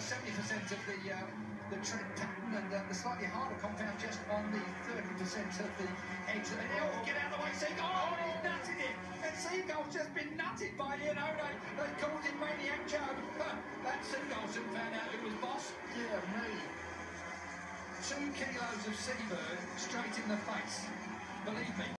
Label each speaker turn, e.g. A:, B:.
A: 70% of the tread pattern, and the slightly harder compound just on the 30% of the eggs. And oh, get out of the way, Seagull! Oh, he nutted it! And Seagull's just been nutted by, they called him Maniac Joe. That Seagull soon found out who was boss. Yeah, me. 2 kilos of seabird straight in the face. Believe me.